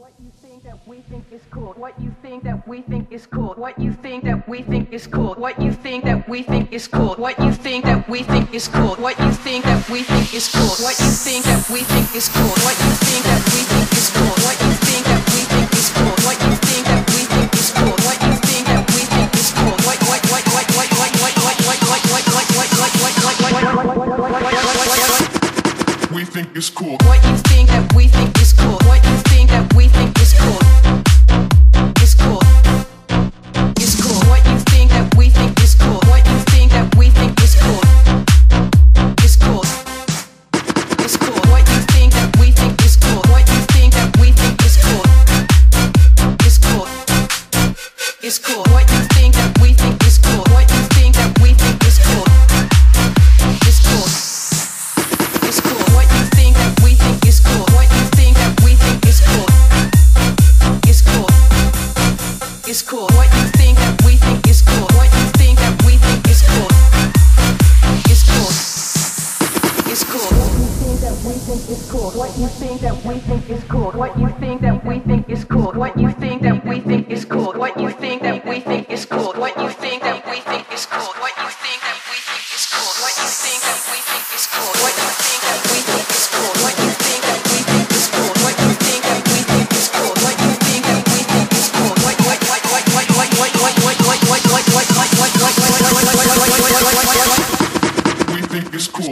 you think that we think is cool. What you think that we think is cool. What you think that we think is cool. What you think that we think is cool. What you think that we think is cool. What you think that we think is cool. What you think that we think is cool. What you think that we think is cool. What you think that we think is cool. What you think that we think is cool. What you think that we think is cool. We think it's cool. What you think that we think is cool. What you think that we think is cool. Is cool. Is cool. What you think that we think is cool. What you think that we think is cool. Is cool. Is cool. What you think that we think is cool. What you think that we think is cool. Is cool. Is cool. What you think that we think is cool. What you think that we think is cool. Is cool. Is cool. What you think that we think is cool. What you think that we think is cool. Is cool. Is cool. What you think that we think is cool. What you think that we think is cool. Is cool. Is cool. What you think that we think is cool. What you think that we think is cool. What you think that we think is cool. What you think that we think is cool. What you think that we think is cool. What you think that we think is cool. What you think that we think is cool. What you think that we think is cool. What you think that we think is cool. What you think that we think is cool. What you think that we think is cool. We think it's cool.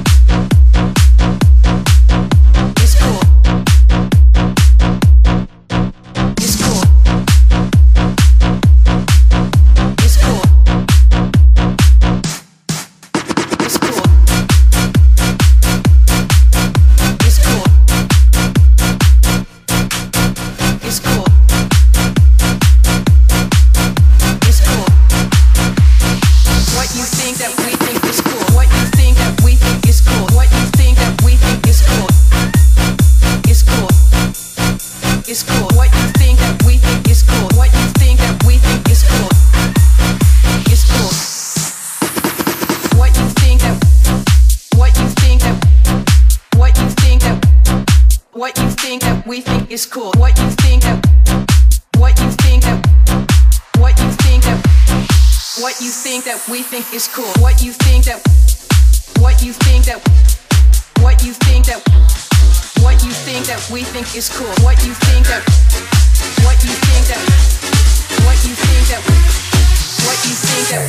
Is cool. What you think that what you think that what you think that what you think that we think is cool. What you think that what you think that what you think that what you think that we think is cool. What you think that what you think that what you think that what you think that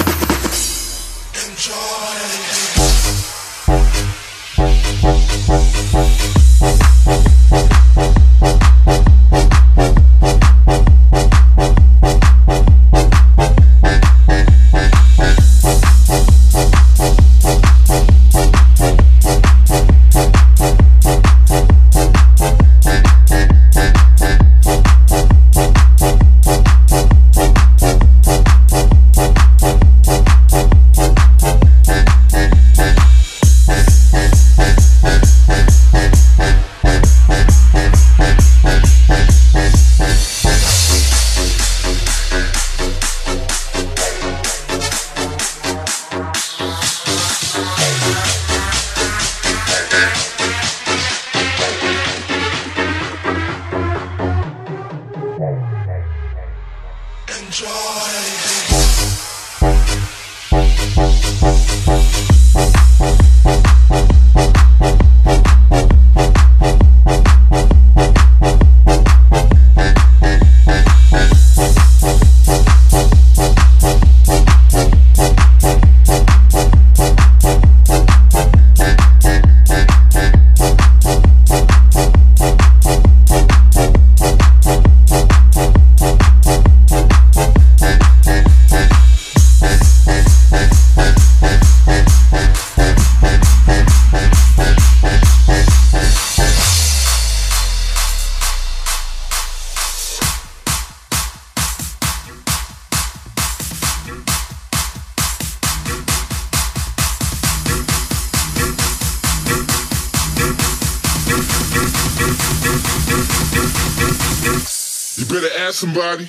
you better ask somebody.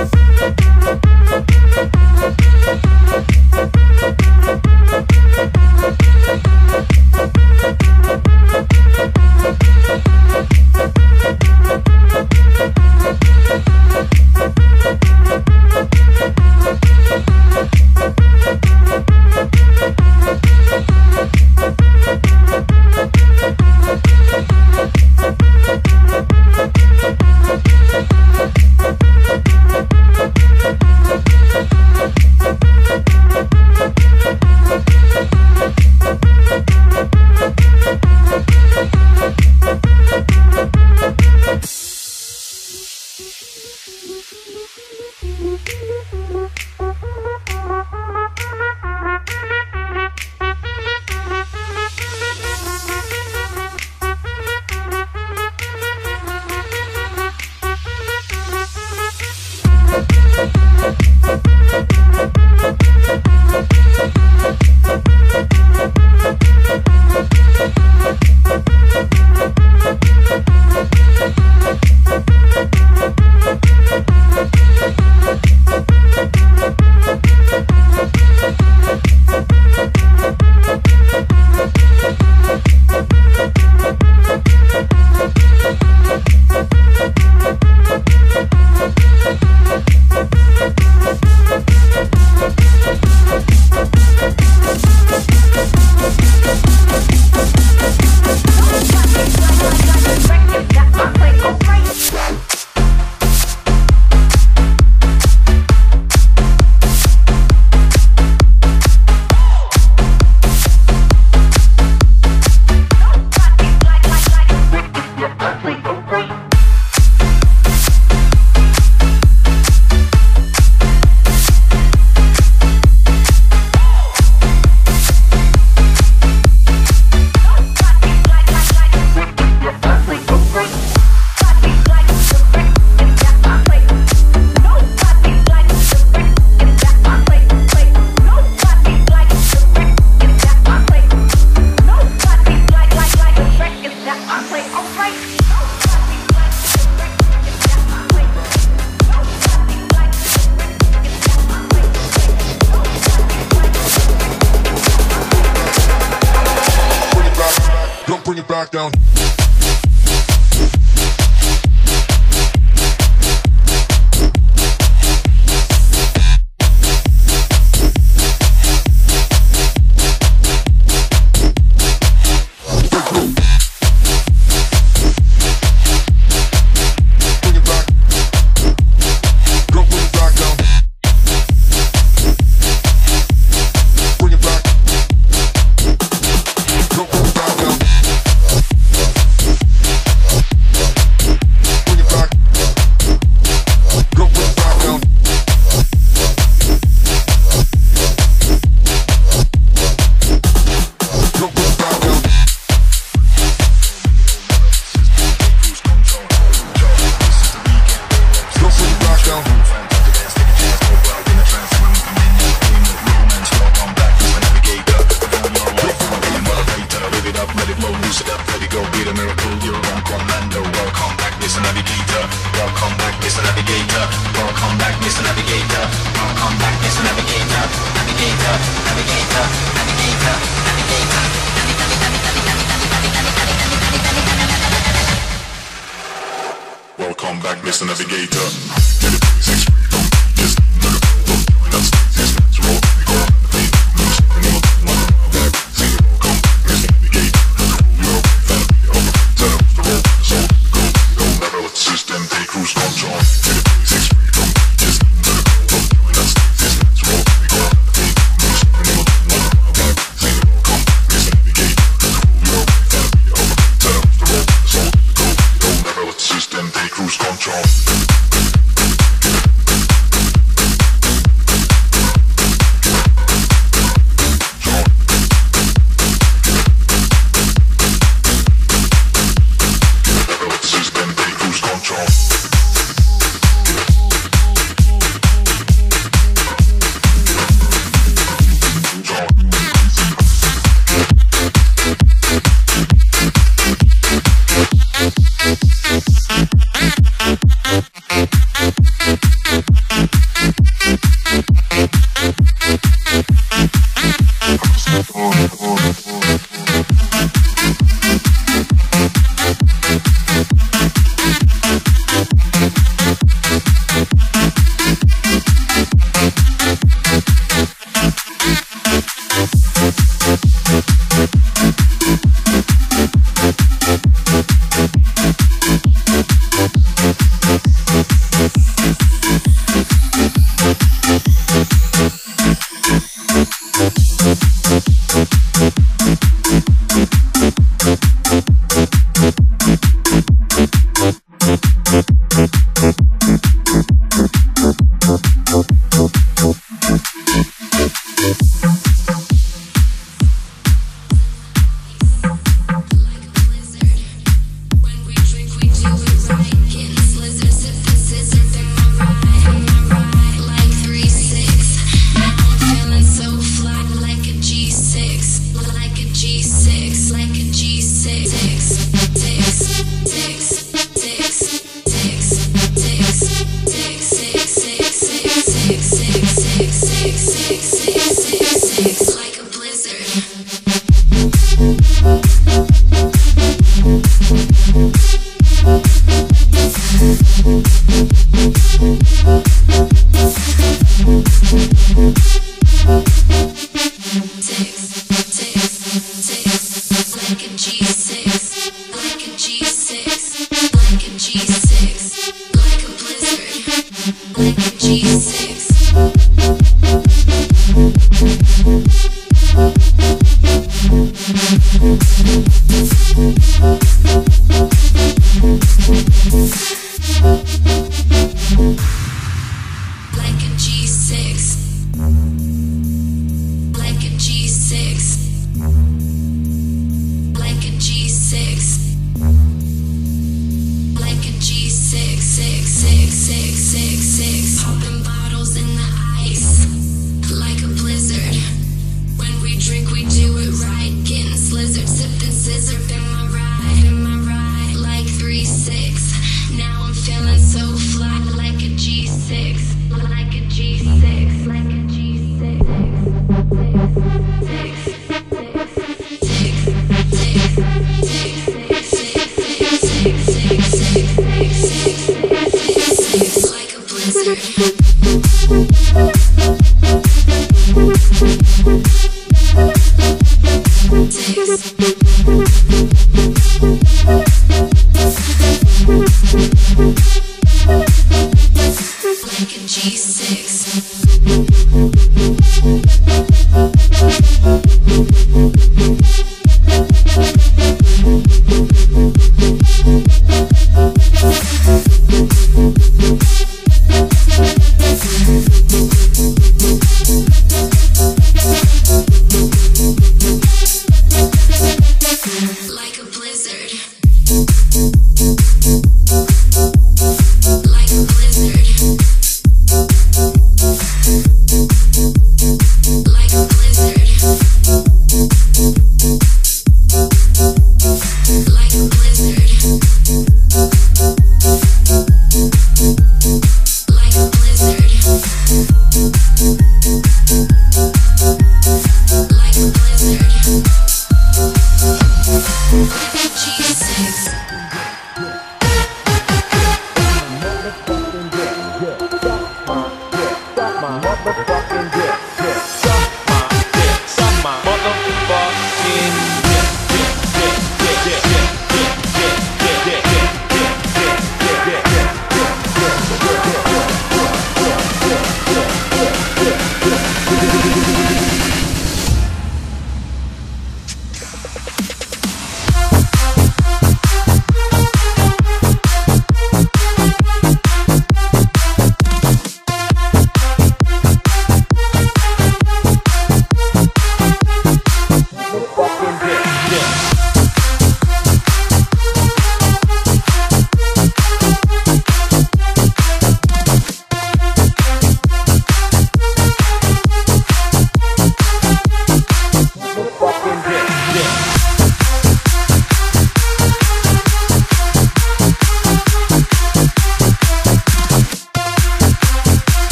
Cruise control.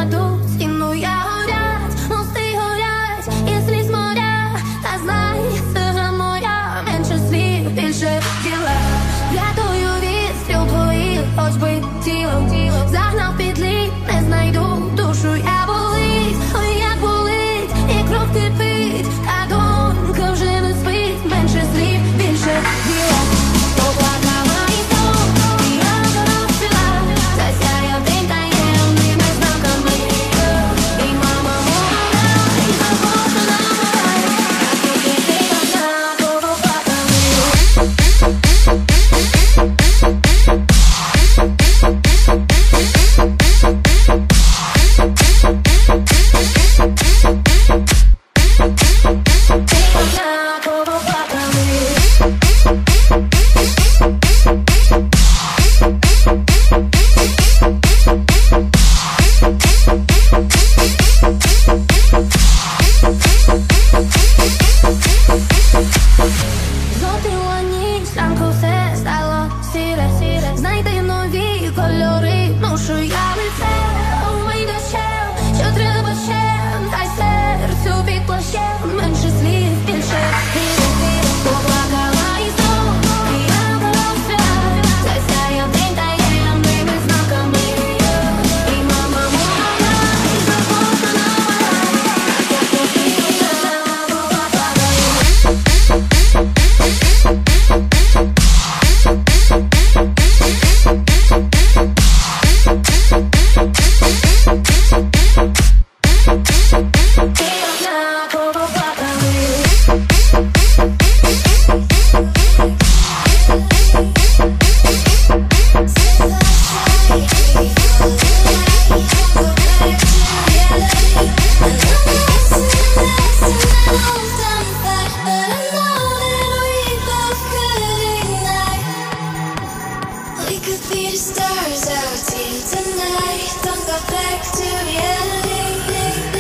крадуть, цінує горять, мости горять, якщо зморя, та знай, сила моя, менше слів, більше діла. Рятую від стріл твоїх, хоч би тіло загнав під лід, не знайду душу, я болить, ой, як болить, і кров кипить, та думка вже не спить, менше слів, більше діла. Поплакала і знов, і рано розцвіла, засяяв день таємними знаками, і мама мовила, і захочена мораль, а поки ти однаково плакали. Однаково плакали. Зотила ніч, ранку все стало сіре. Знайди нові кольори, ношу я лице. Умий дощем, що треба ще, дай серцю під плащем, менше слів, більше віри. Поплакала і знов, і рано розцвіла, засяяв день таємними знаками, і мама мовила, і захочена мораль, а поки ти однаково плакали. Однаково плакали. We could be the stars out here tonight. Don't go back to reality.